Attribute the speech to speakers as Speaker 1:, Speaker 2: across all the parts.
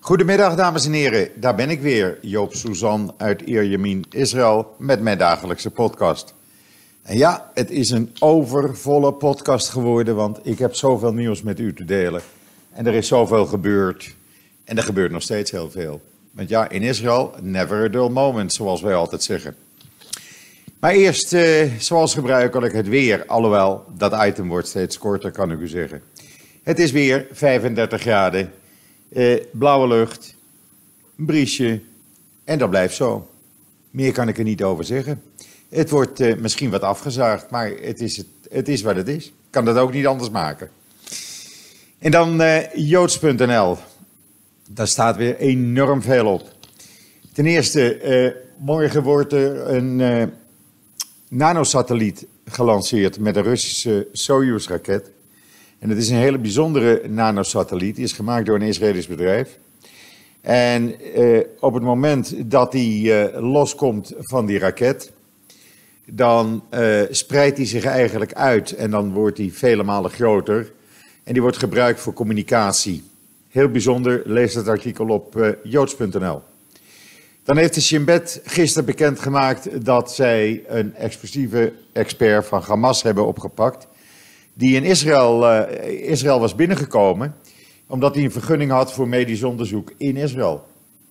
Speaker 1: Goedemiddag dames en heren, daar ben ik weer, Joop Suzan uit Ierjemien, Israël, met mijn dagelijkse podcast. En ja, het is een overvolle podcast geworden, want ik heb zoveel nieuws met u te delen. En er is zoveel gebeurd en er gebeurt nog steeds heel veel. Want ja, in Israël, never a dull moment, zoals wij altijd zeggen. Maar eerst, zoals gebruikelijk, het weer, alhoewel dat item wordt steeds korter, kan ik u zeggen. Het is weer 35 graden. Blauwe lucht, een briesje en dat blijft zo. Meer kan ik er niet over zeggen. Het wordt misschien wat afgezaagd, maar het is wat het is. Ik kan dat ook niet anders maken. En dan joods.nl. Daar staat weer enorm veel op. Ten eerste, morgen wordt er een nanosatelliet gelanceerd met een Russische Soyuz-raket. En het is een hele bijzondere nanosatelliet. Die is gemaakt door een Israëlisch bedrijf. En op het moment dat die loskomt van die raket, dan spreidt die zich eigenlijk uit. En dan wordt die vele malen groter. En die wordt gebruikt voor communicatie. Heel bijzonder, lees het artikel op joods.nl. Dan heeft de Shin Bet gisteren bekendgemaakt dat zij een explosieve expert van Hamas hebben opgepakt. Die in Israël was binnengekomen, omdat hij een vergunning had voor medisch onderzoek in Israël.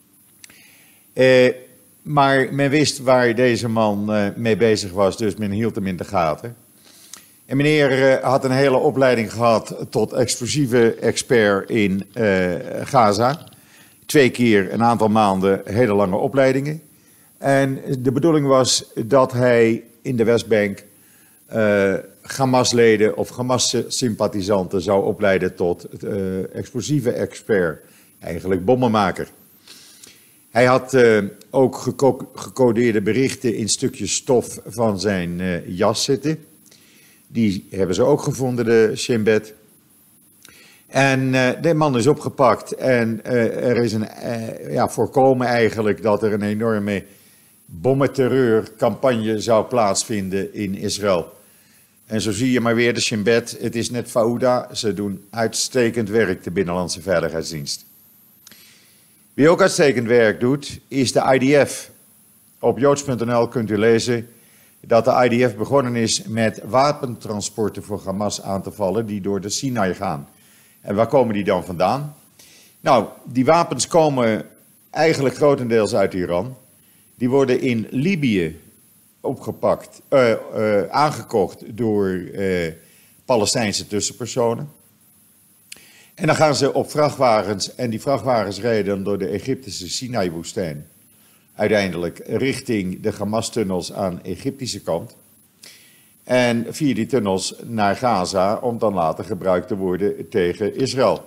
Speaker 1: Maar men wist waar deze man mee bezig was, dus men hield hem in de gaten. En meneer had een hele opleiding gehad tot explosieve expert in Gaza. 2 keer een aantal maanden hele lange opleidingen. En de bedoeling was dat hij in de Westbank Hamas-leden of Hamas-sympathisanten zou opleiden tot explosieve expert, eigenlijk bommenmaker. Hij had ook gecodeerde berichten in stukjes stof van zijn jas zitten. Die hebben ze ook gevonden, de Shin Bet. En de man is opgepakt en er is voorkomen eigenlijk dat er een enorme bommenterreurcampagne zou plaatsvinden in Israël. En zo zie je maar weer de Shin Bet, het is net Fauda, ze doen uitstekend werk, de Binnenlandse Veiligheidsdienst. Wie ook uitstekend werk doet, is de IDF. Op joods.nl kunt u lezen dat de IDF begonnen is met wapentransporten voor Hamas aan te vallen die door de Sinai gaan. En waar komen die dan vandaan? Nou, die wapens komen eigenlijk grotendeels uit Iran. Die worden in Libië opgepakt, aangekocht door Palestijnse tussenpersonen. En dan gaan ze op vrachtwagens en die vrachtwagens rijden door de Egyptische Sinai-woestijn. Uiteindelijk richting de Hamas-tunnels aan de Egyptische kant. En via die tunnels naar Gaza om dan later gebruikt te worden tegen Israël.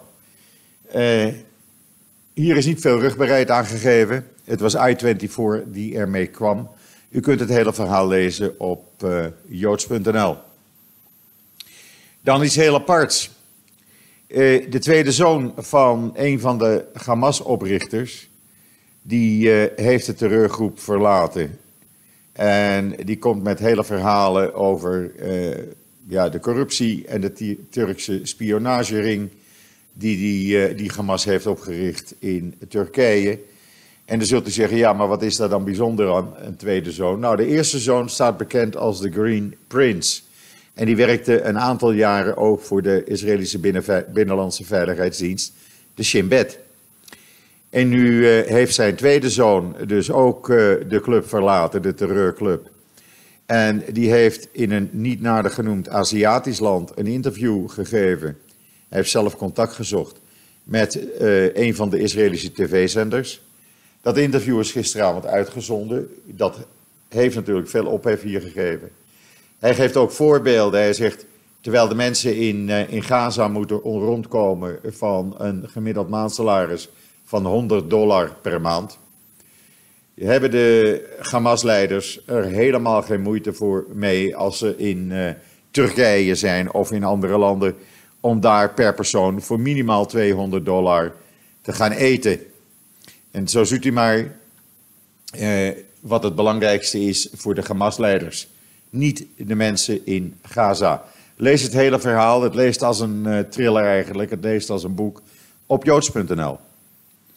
Speaker 1: Hier is niet veel rugbaarheid aangegeven. Het was I-24 die ermee kwam. U kunt het hele verhaal lezen op joods.nl. Dan iets heel aparts. De tweede zoon van een van de Hamas-oprichters, die heeft de terreurgroep verlaten. En die komt met hele verhalen over de corruptie en de Turkse spionagering die Hamas heeft opgericht in Turkije. En dan zult u zeggen, ja, maar wat is daar dan bijzonder aan, een tweede zoon? Nou, de eerste zoon staat bekend als de Green Prince. En die werkte een aantal jaren ook voor de Israëlische Binnenlandse Veiligheidsdienst, de Shin Bet. En nu heeft zijn tweede zoon dus ook de club verlaten, de terreurclub. En die heeft in een niet nader genoemd Aziatisch land een interview gegeven. Hij heeft zelf contact gezocht met een van de Israëlische tv-zenders. Dat interview is gisteravond uitgezonden. Dat heeft natuurlijk veel ophef hier gegeven. Hij geeft ook voorbeelden. Hij zegt, terwijl de mensen in Gaza moeten rondkomen van een gemiddeld maandsalaris van $100 per maand, hebben de Hamas-leiders er helemaal geen moeite voor mee als ze in Turkije zijn of in andere landen, om daar per persoon voor minimaal $200 te gaan eten. En zo ziet u maar wat het belangrijkste is voor de Hamas-leiders. Niet de mensen in Gaza. Lees het hele verhaal. Het leest als een thriller eigenlijk. Het leest als een boek op joods.nl.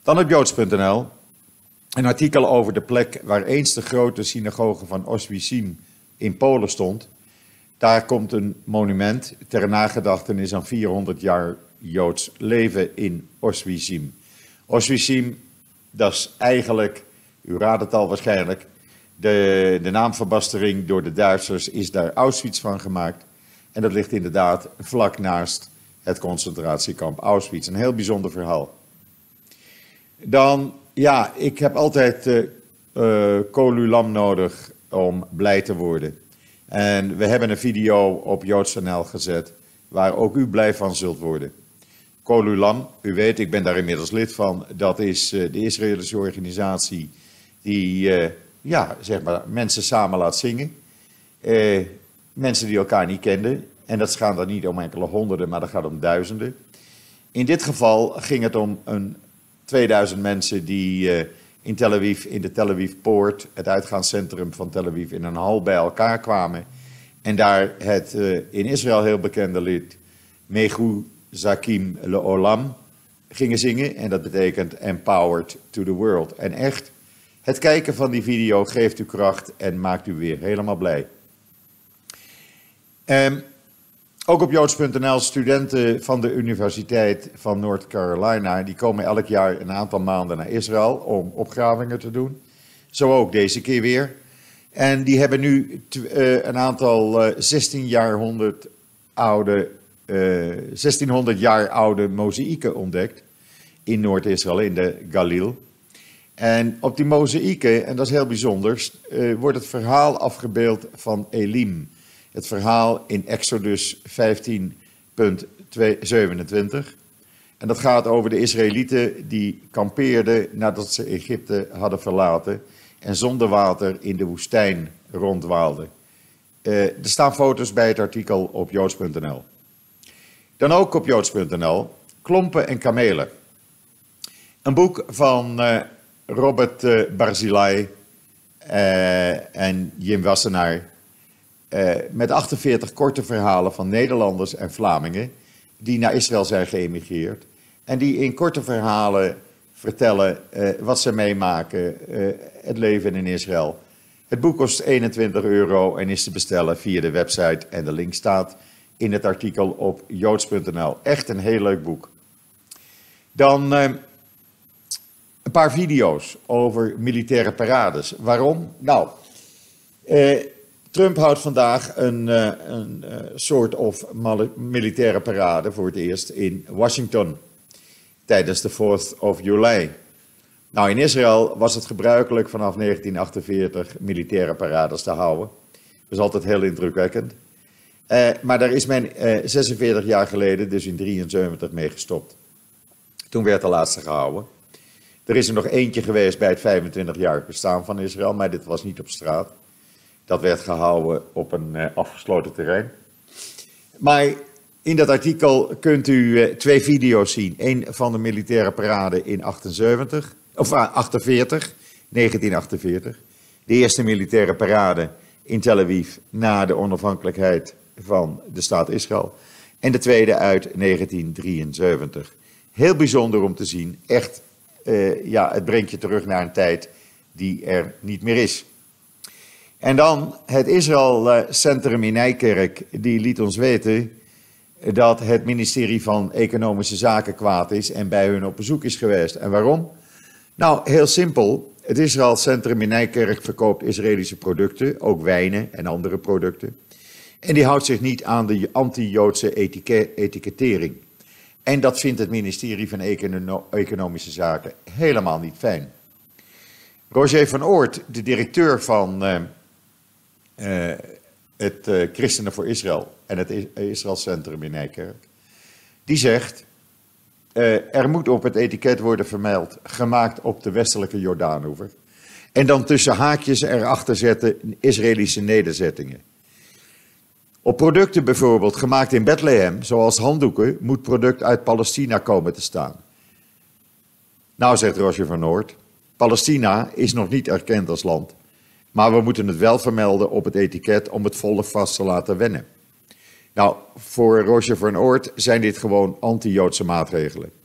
Speaker 1: Dan op joods.nl een artikel over de plek waar eens de grote synagoge van Oświęcim in Polen stond. Daar komt een monument ter nagedachtenis aan 400 jaar Joods leven in Oświęcim. Oświęcim, dat is eigenlijk, u raadt het al waarschijnlijk, de naamverbastering door de Duitsers is daar Auschwitz van gemaakt. En dat ligt inderdaad vlak naast het concentratiekamp Auschwitz. Een heel bijzonder verhaal. Dan, ja, ik heb altijd Kolulam nodig om blij te worden. En we hebben een video op joods.nl gezet waar ook u blij van zult worden. Kolulam, u weet, ik ben daar inmiddels lid van. Dat is de Israëlische organisatie die zeg maar, mensen samen laat zingen. Mensen die elkaar niet kenden. En dat gaat dan niet om enkele honderden, maar dat gaat om duizenden. In dit geval ging het om 2000 mensen die in Tel Aviv, in de Tel Aviv Poort, het uitgaanscentrum van Tel Aviv, in een hal bij elkaar kwamen. En daar het in Israël heel bekende lied Mechu Zakim Leolam gingen zingen. En dat betekent Empowered to the World. En echt, het kijken van die video geeft u kracht en maakt u weer helemaal blij. Ook op joods.nl, studenten van de Universiteit van North Carolina, die komen elk jaar een aantal maanden naar Israël om opgravingen te doen. Zo ook deze keer weer. En die hebben nu een aantal 1600 jaar oude mozaïeken ontdekt in Noord-Israël, in de Galil. En op die mozaïeken, en dat is heel bijzonder, wordt het verhaal afgebeeld van Elim. Het verhaal in Exodus 15:27. En dat gaat over de Israëlieten die kampeerden nadat ze Egypte hadden verlaten en zonder water in de woestijn rondwaalden. Er staan foto's bij het artikel op joods.nl. Dan ook op joods.nl, Klompen en kamelen. Een boek van Robert Barzilai en Jim Wassenaar. Met 48 korte verhalen van Nederlanders en Vlamingen die naar Israël zijn geëmigreerd. En die in korte verhalen vertellen wat ze meemaken, het leven in Israël. Het boek kost €21 en is te bestellen via de website en de link staat in het artikel op joods.nl. Echt een heel leuk boek. Dan een paar video's over militaire parades. Waarom? Nou, Trump houdt vandaag een soort of militaire parade voor het eerst in Washington tijdens de 4th of July. Nou, in Israël was het gebruikelijk vanaf 1948 militaire parades te houden. Dat is altijd heel indrukwekkend. Maar daar is men 46 jaar geleden, dus in 1973, mee gestopt. Toen werd de laatste gehouden. Er is er nog eentje geweest bij het 25-jarig bestaan van Israël, maar dit was niet op straat. Dat werd gehouden op een afgesloten terrein. Maar in dat artikel kunt u 2 video's zien. Eén van de militaire parade in 1948. De eerste militaire parade in Tel Aviv na de onafhankelijkheid van de staat Israël. En de tweede uit 1973. Heel bijzonder om te zien. Echt, het brengt je terug naar een tijd die er niet meer is. En dan het Israël Centrum in Nijkerk, die liet ons weten dat het ministerie van Economische Zaken kwaad is en bij hun op bezoek is geweest. En waarom? Nou, heel simpel. Het Israël Centrum in Nijkerk verkoopt Israëlische producten, ook wijnen en andere producten. En die houdt zich niet aan de anti-Joodse etikettering. En dat vindt het ministerie van Economische Zaken helemaal niet fijn. Roger van Oort, de directeur van het Christenen voor Israël en het Israël Centrum in Nijkerk, die zegt, er moet op het etiket worden vermeld, gemaakt op de westelijke Jordaanoever. En dan tussen haakjes erachter zetten Israëlische nederzettingen. Op producten bijvoorbeeld gemaakt in Bethlehem, zoals handdoeken, moet product uit Palestina komen te staan. Nou, zegt Roger van Oort, Palestina is nog niet erkend als land. Maar we moeten het wel vermelden op het etiket om het volk vast te laten wennen. Nou, voor Roger van Oort zijn dit gewoon anti-Joodse maatregelen.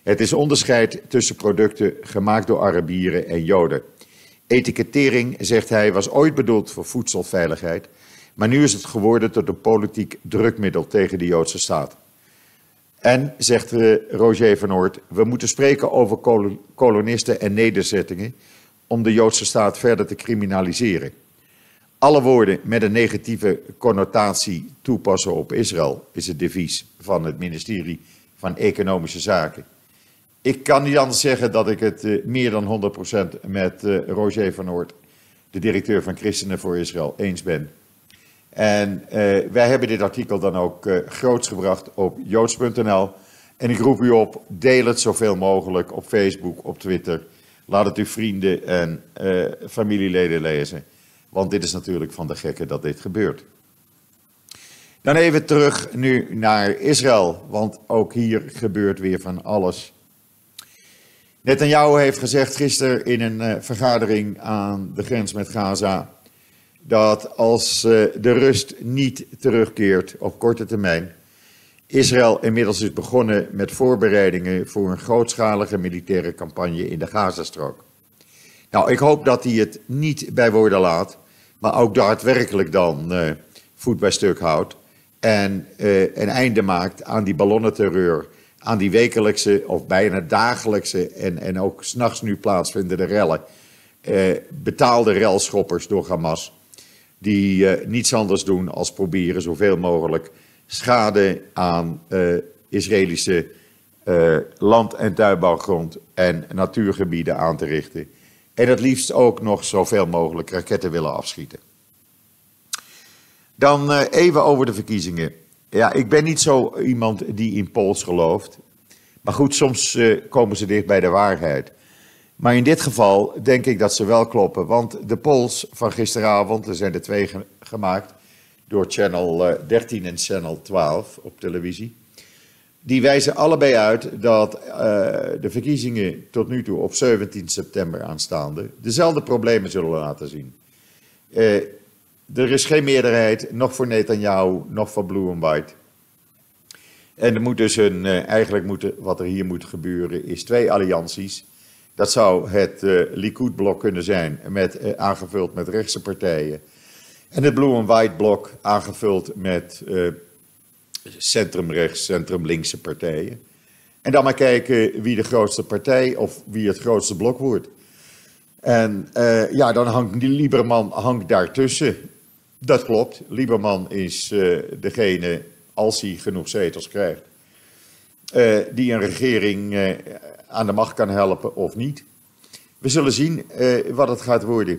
Speaker 1: Het is onderscheid tussen producten gemaakt door Arabieren en Joden. Etikettering, zegt hij, was ooit bedoeld voor voedselveiligheid, maar nu is het geworden tot een politiek drukmiddel tegen de Joodse staat. En, zegt Roger van Oort, we moeten spreken over kolonisten en nederzettingen om de Joodse staat verder te criminaliseren. Alle woorden met een negatieve connotatie toepassen op Israël is het devies van het ministerie van Economische Zaken. Ik kan niet anders zeggen dat ik het meer dan 100% met Roger van Oort, de directeur van Christenen voor Israël, eens ben. En wij hebben dit artikel dan ook groots gebracht op joods.nl. En ik roep u op, deel het zoveel mogelijk op Facebook, op Twitter. Laat het uw vrienden en familieleden lezen. Want dit is natuurlijk van de gekken dat dit gebeurt. Dan even terug nu naar Israël, want ook hier gebeurt weer van alles. Netanyahu heeft gezegd gisteren in een vergadering aan de grens met Gaza dat als de rust niet terugkeert op korte termijn, Israël inmiddels is begonnen met voorbereidingen voor een grootschalige militaire campagne in de Gazastrook. Nou, ik hoop dat hij het niet bij woorden laat, maar ook daadwerkelijk dan voet bij stuk houdt en een einde maakt aan die ballonnenterreur, aan die wekelijkse of bijna dagelijkse en ook 's nachts nu plaatsvindende rellen, betaalde relschoppers door Hamas, die niets anders doen als proberen zoveel mogelijk schade aan Israëlische land- en tuinbouwgrond en natuurgebieden aan te richten. En het liefst ook nog zoveel mogelijk raketten willen afschieten. Dan even over de verkiezingen. Ja, ik ben niet zo iemand die in polls gelooft. Maar goed, soms komen ze dicht bij de waarheid. Maar in dit geval denk ik dat ze wel kloppen. Want de polls van gisteravond, er zijn er 2 gemaakt door Channel 13 en Channel 12 op televisie. Die wijzen allebei uit dat de verkiezingen tot nu toe op 17 september aanstaande dezelfde problemen zullen laten zien. Er is geen meerderheid, nog voor Netanyahu, nog voor Blue and White. En er moet dus wat er hier moet gebeuren is 2 allianties. Dat zou het Likud-blok kunnen zijn, aangevuld met rechtse partijen. En het Blue and White blok aangevuld met centrumrechts, centrumlinkse partijen. En dan maar kijken wie de grootste partij of wie het grootste blok wordt. En dan hangt die Lieberman daartussen. Dat klopt. Lieberman is degene, als hij genoeg zetels krijgt, die een regering aan de macht kan helpen of niet. We zullen zien wat het gaat worden.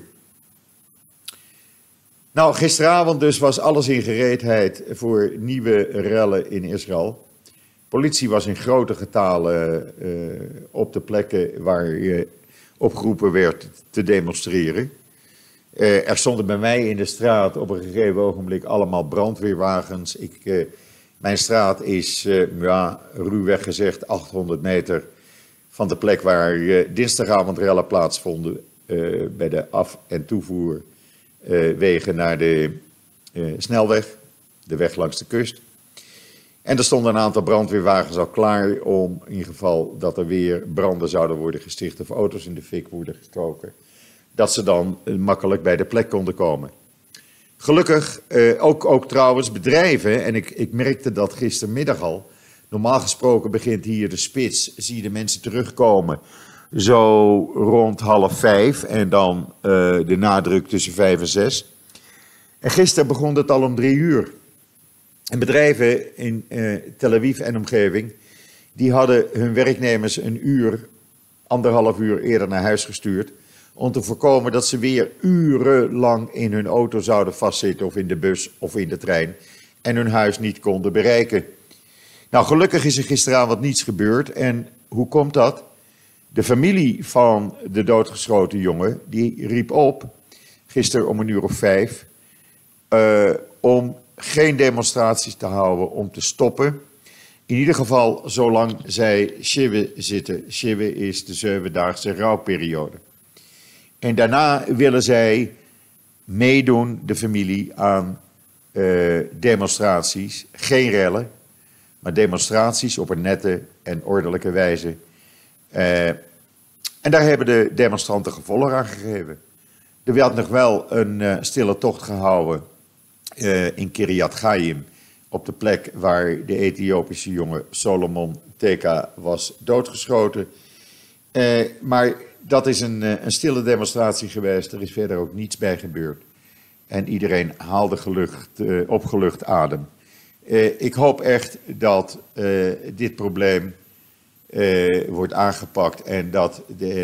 Speaker 1: Nou, gisteravond dus was alles in gereedheid voor nieuwe rellen in Israël. Politie was in grote getalen op de plekken waar opgeroepen werd te demonstreren. Er stonden bij mij in de straat op een gegeven ogenblik allemaal brandweerwagens. Mijn straat is, ruwweg gezegd, 800 meter van de plek waar dinsdagavond rellen plaatsvonden bij de af- en toevoerwegen naar de snelweg, de weg langs de kust. En er stonden een aantal brandweerwagens al klaar om in geval dat er weer branden zouden worden gesticht of auto's in de fik worden gestoken, dat ze dan makkelijk bij de plek konden komen. Gelukkig, ook trouwens bedrijven, en ik merkte dat gistermiddag al, normaal gesproken begint hier de spits, zie je de mensen terugkomen, zo rond 4:30 en dan de nadruk tussen 5 en 6. En gisteren begon het al om 3 uur. En bedrijven in Tel Aviv en omgeving, die hadden hun werknemers 1,5 uur eerder naar huis gestuurd, om te voorkomen dat ze weer urenlang in hun auto zouden vastzitten of in de bus of in de trein en hun huis niet konden bereiken. Nou, gelukkig is er gisteravond niets gebeurd. En hoe komt dat? De familie van de doodgeschoten jongen, die riep op, gisteren om 5:00, om geen demonstraties te houden, om te stoppen. In ieder geval zolang zij Shiva zitten. Shiva is de 7-daagse rouwperiode. En daarna willen zij meedoen, de familie, aan demonstraties. Geen rellen, maar demonstraties op een nette en ordelijke wijze En daar hebben de demonstranten gevolg aan gegeven. Er werd nog wel een stille tocht gehouden in Kiryat Chaim, op de plek waar de Ethiopische jongen Solomon Teka was doodgeschoten. Maar dat is een stille demonstratie geweest, er is verder ook niets bij gebeurd. En iedereen haalde opgelucht adem. Ik hoop echt dat dit probleem wordt aangepakt en dat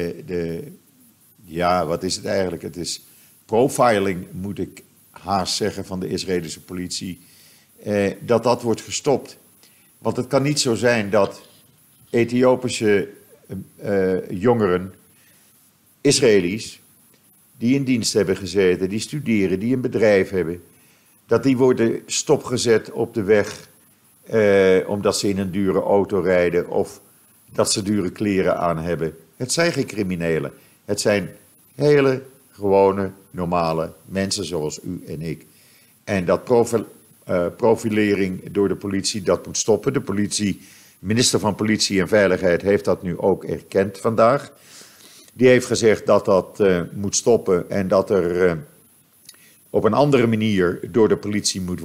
Speaker 1: ja, wat is het eigenlijk? Het is profiling, moet ik haast zeggen, van de Israëlische politie. Dat wordt gestopt. Want het kan niet zo zijn dat Ethiopische jongeren, Israëli's, die in dienst hebben gezeten, die studeren, die een bedrijf hebben, dat die worden stopgezet op de weg omdat ze in een dure auto rijden of dat ze dure kleren aan hebben. Het zijn geen criminelen. Het zijn hele gewone, normale mensen zoals u en ik. En dat profilering door de politie, dat moet stoppen. De minister van Politie en Veiligheid heeft dat nu ook erkend vandaag. Die heeft gezegd dat dat moet stoppen en dat er op een andere manier door de politie moet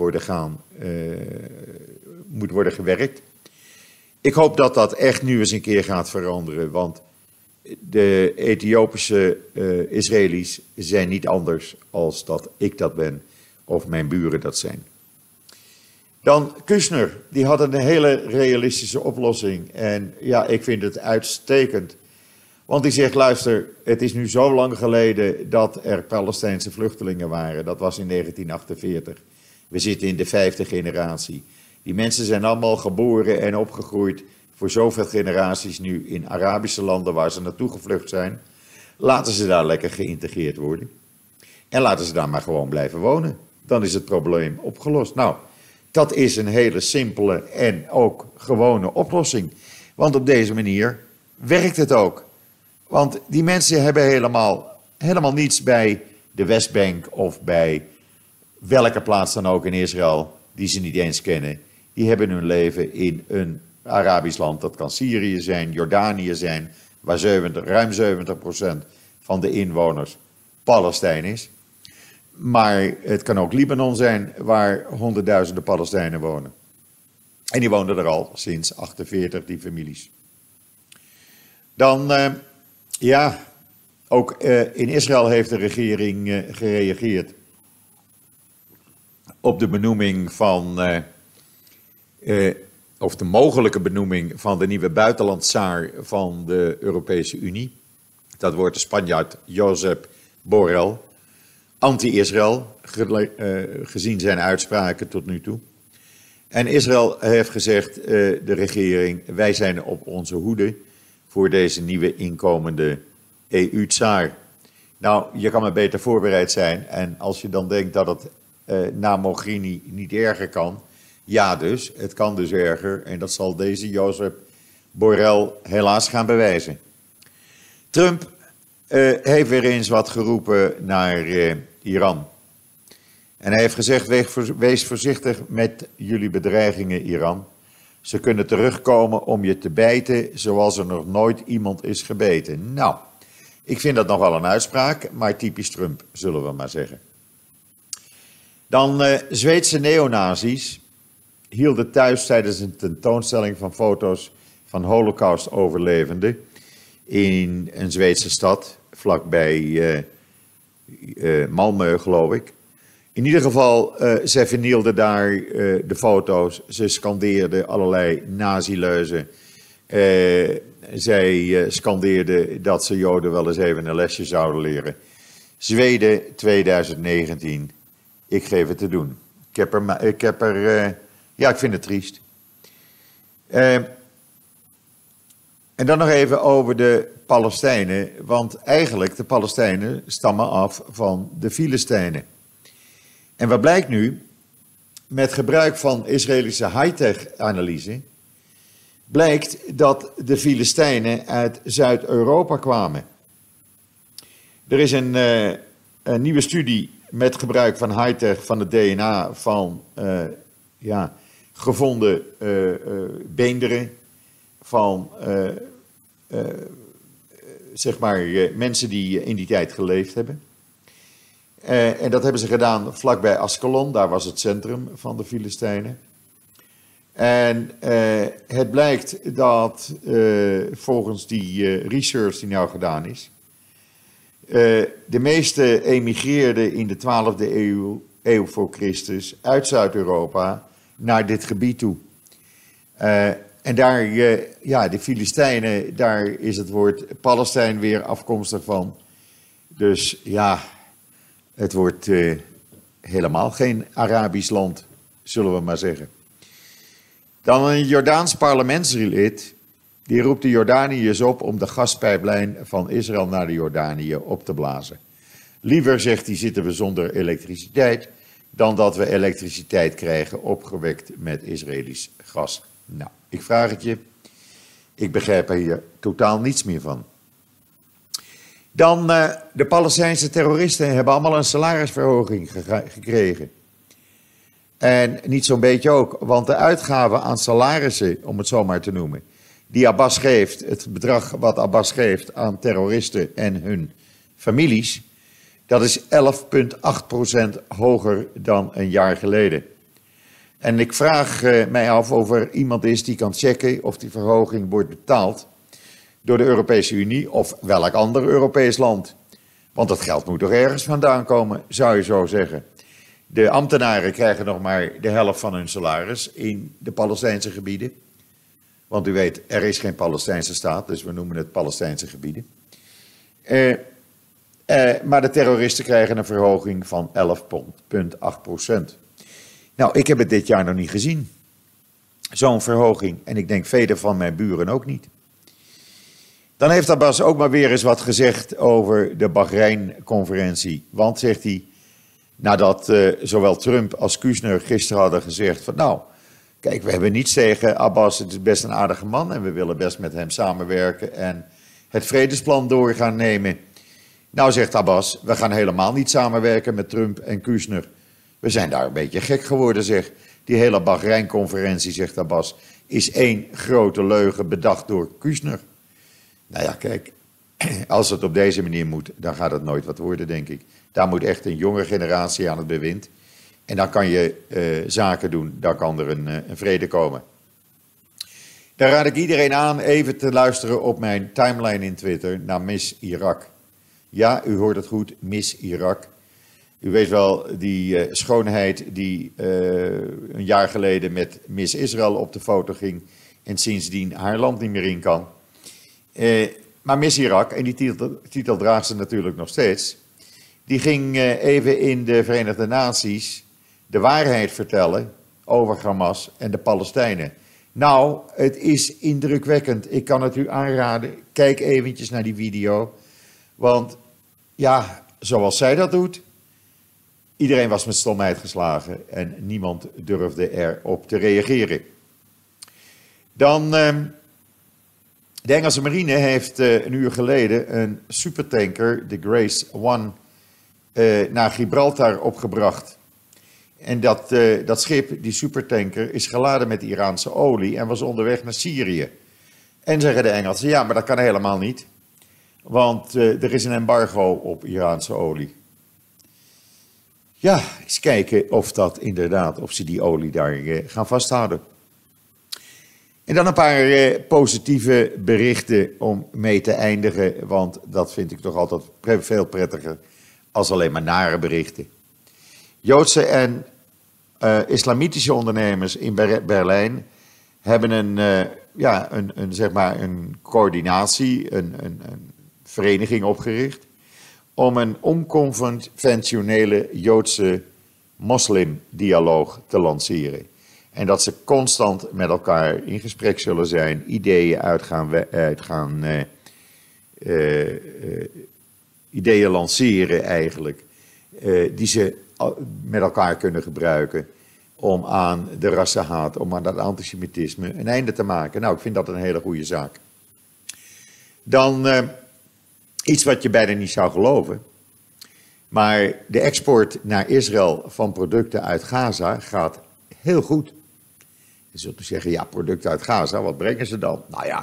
Speaker 1: worden gewerkt. Ik hoop dat dat echt nu eens een keer gaat veranderen, want de Ethiopische Israëli's zijn niet anders als dat ik dat ben of mijn buren dat zijn. Dan Kushner, die had een hele realistische oplossing en ja, ik vind het uitstekend. Want die zegt, luister, het is nu zo lang geleden dat er Palestijnse vluchtelingen waren. Dat was in 1948. We zitten in de 5e generatie. Die mensen zijn allemaal geboren en opgegroeid voor zoveel generaties nu in Arabische landen waar ze naartoe gevlucht zijn. Laten ze daar lekker geïntegreerd worden. En laten ze daar maar gewoon blijven wonen. Dan is het probleem opgelost. Nou, dat is een hele simpele en ook gewone oplossing. Want op deze manier werkt het ook. Want die mensen hebben helemaal niets bij de Westbank of bij welke plaats dan ook in Israël die ze niet eens kennen. Die hebben hun leven in een Arabisch land. Dat kan Syrië zijn, Jordanië zijn, waar ruim 70% van de inwoners Palestijn is. Maar het kan ook Libanon zijn, waar honderdduizenden Palestijnen wonen. En die woonden er al sinds 1948, die families. Dan, ja, ook in Israël heeft de regering gereageerd op de benoeming van, of de mogelijke benoeming van de nieuwe buitenlandsaar van de Europese Unie. Dat wordt de Spanjaard Josep Borrell. Anti-Israël, gezien zijn uitspraken tot nu toe. En Israël heeft gezegd, de regering, wij zijn op onze hoede voor deze nieuwe inkomende EU-tsaar. Nou, je kan maar beter voorbereid zijn. En als je dan denkt dat het na Mogherini niet erger kan, ja dus, het kan dus erger. En dat zal deze Josep Borrell helaas gaan bewijzen. Trump heeft weer eens wat geroepen naar Iran. En hij heeft gezegd, wees voorzichtig met jullie bedreigingen, Iran. Ze kunnen terugkomen om je te bijten zoals er nog nooit iemand is gebeten. Nou, ik vind dat nog wel een uitspraak, maar typisch Trump, zullen we maar zeggen. Dan Zweedse neonazis hielden thuis tijdens een tentoonstelling van foto's van Holocaust-overlevenden in een Zweedse stad, vlakbij Malmö, geloof ik. In ieder geval, zij vernielden daar de foto's, ze scandeerden allerlei nazileuzen. Zij scandeerden dat ze Joden wel eens even een lesje zouden leren. Zweden 2019, ik geef het te doen. Ik vind het triest. En dan nog even over de Palestijnen, want eigenlijk de Palestijnen stammen af van de Filistijnen. En wat blijkt nu? Met gebruik van Israëlische high-tech-analyse blijkt dat de Filistijnen uit Zuid-Europa kwamen. Er is een nieuwe studie met gebruik van high-tech van het DNA van gevonden beenderen van zeg maar, mensen die in die tijd geleefd hebben. En dat hebben ze gedaan vlakbij Askelon, daar was het centrum van de Filistijnen. En het blijkt dat volgens die research die nou gedaan is, de meeste emigreerden in de 12e eeuw voor Christus uit Zuid-Europa naar dit gebied toe. En daar, de Filistijnen, daar is het woord Palestijn weer afkomstig van. Dus ja, het wordt helemaal geen Arabisch land, zullen we maar zeggen. Dan een Jordaans parlementslid, die roept de Jordaniërs op om de gaspijplijn van Israël naar de Jordanië op te blazen. Liever, zegt hij, zitten we zonder elektriciteit dan dat we elektriciteit krijgen opgewekt met Israëlisch gas. Nou, ik vraag het je, ik begrijp er hier totaal niets meer van. Dan, de Palestijnse terroristen hebben allemaal een salarisverhoging gekregen. En niet zo'n beetje ook, want de uitgaven aan salarissen, om het zo maar te noemen, die Abbas geeft, het bedrag wat Abbas geeft aan terroristen en hun families, dat is 11,8% hoger dan een jaar geleden. En ik vraag mij af of er iemand is die kan checken of die verhoging wordt betaald door de Europese Unie of welk ander Europees land. Want dat geld moet toch ergens vandaan komen, zou je zo zeggen. De ambtenaren krijgen nog maar de helft van hun salaris in de Palestijnse gebieden. Want u weet, er is geen Palestijnse staat, dus we noemen het Palestijnse gebieden. Maar de terroristen krijgen een verhoging van 11,8%. Nou, ik heb het dit jaar nog niet gezien. Zo'n verhoging. En ik denk vele van mijn buren ook niet. Dan heeft Abbas ook maar weer eens wat gezegd over de Bahrein-conferentie. Want, zegt hij, nadat zowel Trump als Kushner gisteren hadden gezegd van nou, kijk, we hebben niets tegen Abbas, het is best een aardige man en we willen best met hem samenwerken en het vredesplan door gaan nemen. Nou, zegt Abbas, we gaan helemaal niet samenwerken met Trump en Kushner. We zijn daar een beetje gek geworden, zeg. Die hele Bahrein-conferentie, zegt Abbas, is één grote leugen bedacht door Kushner. Nou ja, kijk, als het op deze manier moet, dan gaat het nooit wat worden, denk ik. Daar moet echt een jonge generatie aan het bewind. En dan kan je zaken doen, dan kan er een vrede komen. Dan raad ik iedereen aan even te luisteren op mijn timeline in Twitter naar Miss Irak. Ja, u hoort het goed, Miss Irak. U weet wel, die schoonheid die een jaar geleden met Miss Israël op de foto ging en sindsdien haar land niet meer in kan. Maar Miss Irak, en die titel draagt ze natuurlijk nog steeds, die ging even in de Verenigde Naties de waarheid vertellen over Hamas en de Palestijnen. Nou, het is indrukwekkend. Ik kan het u aanraden. Kijk eventjes naar die video. Want ja, zoals zij dat doet, iedereen was met stomheid geslagen en niemand durfde erop te reageren. Dan, de Engelse marine heeft een uur geleden een supertanker, de Grace One, naar Gibraltar opgebracht. En dat schip, die supertanker, is geladen met Iraanse olie en was onderweg naar Syrië. En zeggen de Engelsen, ja, maar dat kan helemaal niet. Want er is een embargo op Iraanse olie. Ja, eens kijken of ze die olie daar gaan vasthouden. En dan een paar positieve berichten om mee te eindigen, want dat vind ik toch altijd veel prettiger als alleen maar nare berichten. Joodse en islamitische ondernemers in Berlijn hebben een coördinatie, een vereniging opgericht om een onconventionele Joodse moslimdialoog te lanceren. En dat ze constant met elkaar in gesprek zullen zijn, ideeën ideeën lanceren eigenlijk, die ze met elkaar kunnen gebruiken om aan de rassenhaat, om aan dat antisemitisme een einde te maken. Nou, ik vind dat een hele goede zaak. Dan iets wat je bijna niet zou geloven, maar de export naar Israël van producten uit Gaza gaat heel goed. Je zult zeggen, ja, producten uit Gaza, wat brengen ze dan? Nou ja,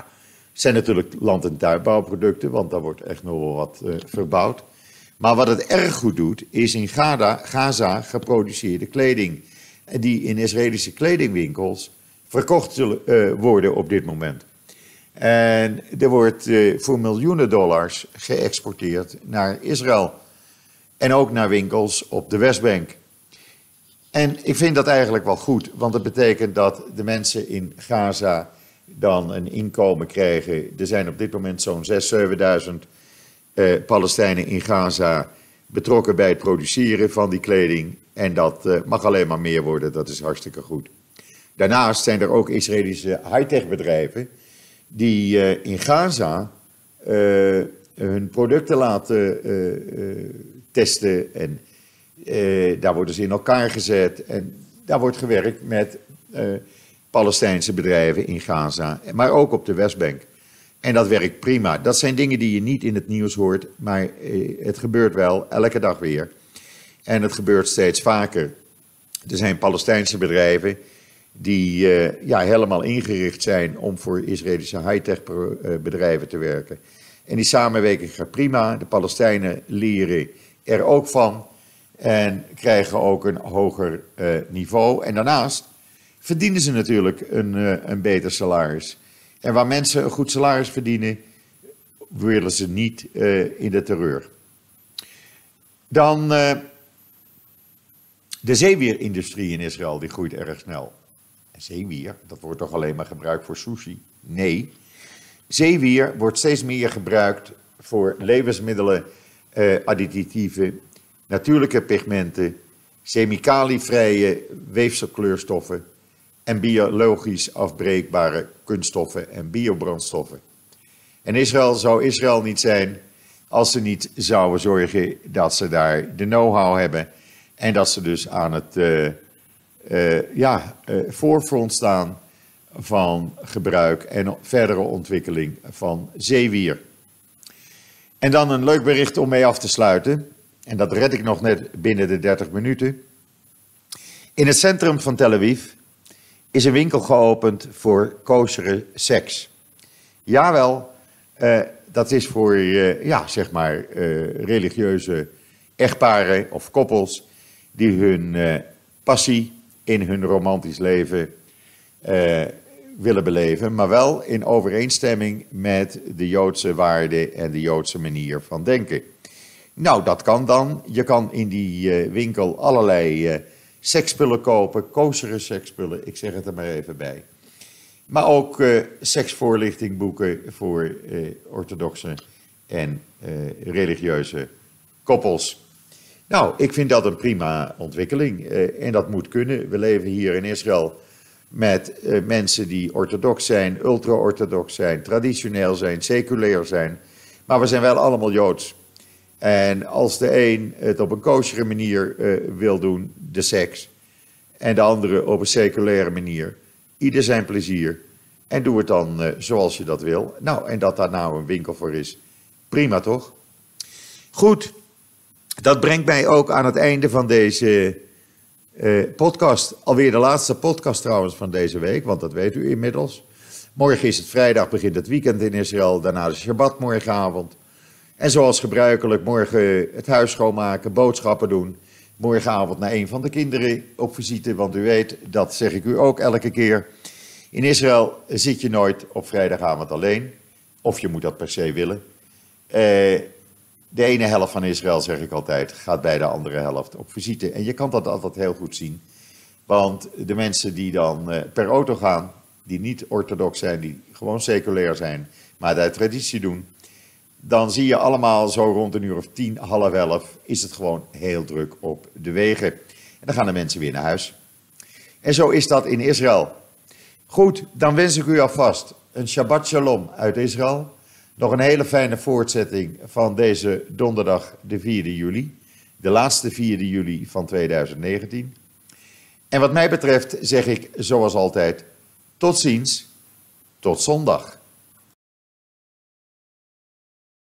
Speaker 1: Het zijn natuurlijk land- en tuinbouwproducten, want daar wordt echt nog wel wat verbouwd. Maar wat het erg goed doet, is in Gaza geproduceerde kleding. Die in Israëlische kledingwinkels verkocht zullen worden op dit moment. En er wordt voor miljoenen dollars geëxporteerd naar Israël. En ook naar winkels op de Westbank. En ik vind dat eigenlijk wel goed, want het betekent dat de mensen in Gaza dan een inkomen krijgen. Er zijn op dit moment zo'n 6.000, 7.000 Palestijnen in Gaza betrokken bij het produceren van die kleding. En dat mag alleen maar meer worden, dat is hartstikke goed. Daarnaast zijn er ook Israëlische high-tech bedrijven die in Gaza hun producten laten testen. En daar worden ze in elkaar gezet. En daar wordt gewerkt met Palestijnse bedrijven in Gaza, maar ook op de Westbank. En dat werkt prima. Dat zijn dingen die je niet in het nieuws hoort, maar het gebeurt wel elke dag weer. En het gebeurt steeds vaker. Er zijn Palestijnse bedrijven die helemaal ingericht zijn om voor Israëlische high-tech bedrijven te werken. En die samenwerking gaat prima. De Palestijnen leren er ook van en krijgen ook een hoger niveau. En daarnaast verdienen ze natuurlijk een beter salaris. En waar mensen een goed salaris verdienen, willen ze niet in de terreur. Dan de zeewierindustrie in Israël, die groeit erg snel. Zeewier, dat wordt toch alleen maar gebruikt voor sushi? Nee. Zeewier wordt steeds meer gebruikt voor levensmiddelen, additieven, natuurlijke pigmenten, chemicalievrije weefselkleurstoffen en biologisch afbreekbare kunststoffen en biobrandstoffen. En Israël zou Israël niet zijn als ze niet zouden zorgen dat ze daar de know-how hebben en dat ze dus aan het voorfront staan van gebruik en verdere ontwikkeling van zeewier. En dan een leuk bericht om mee af te sluiten. En dat red ik nog net binnen de 30 minuten. In het centrum van Tel Aviv is een winkel geopend voor kosher seks. Jawel, dat is voor religieuze echtparen of koppels die hun passie in hun romantisch leven willen beleven, maar wel in overeenstemming met de Joodse waarden en de Joodse manier van denken. Nou, dat kan dan. Je kan in die winkel allerlei seksspullen kopen, kosher seksspullen, ik zeg het er maar even bij. Maar ook seksvoorlichtingboeken voor orthodoxe en religieuze koppels. Nou, ik vind dat een prima ontwikkeling en dat moet kunnen. We leven hier in Israël met mensen die orthodox zijn, ultra-orthodox zijn, traditioneel zijn, seculair zijn. Maar we zijn wel allemaal Joods. En als de een het op een koshere manier wil doen, de seks, en de andere op een seculaire manier, ieder zijn plezier. En doe het dan zoals je dat wil. Nou, en dat daar nou een winkel voor is, prima toch? Goed, dat brengt mij ook aan het einde van deze podcast. Alweer de laatste podcast trouwens van deze week, want dat weet u inmiddels. Morgen is het vrijdag, begint het weekend in Israël, daarna de Shabbat morgenavond. En zoals gebruikelijk morgen het huis schoonmaken, boodschappen doen. Morgenavond naar een van de kinderen op visite, want u weet, dat zeg ik u ook elke keer. In Israël zit je nooit op vrijdagavond alleen, of je moet dat per se willen. De ene helft van Israël, zeg ik altijd, gaat bij de andere helft op visite. En je kan dat altijd heel goed zien, want de mensen die dan per auto gaan, die niet orthodox zijn, die gewoon seculair zijn, maar uit traditie doen, dan zie je allemaal zo rond een uur of 10, half 11, is het gewoon heel druk op de wegen. En dan gaan de mensen weer naar huis. En zo is dat in Israël. Goed, dan wens ik u alvast een Shabbat Shalom uit Israël. Nog een hele fijne voortzetting van deze donderdag de 4e juli. De laatste 4e juli van 2019. En wat mij betreft zeg ik zoals altijd, tot ziens, tot zondag.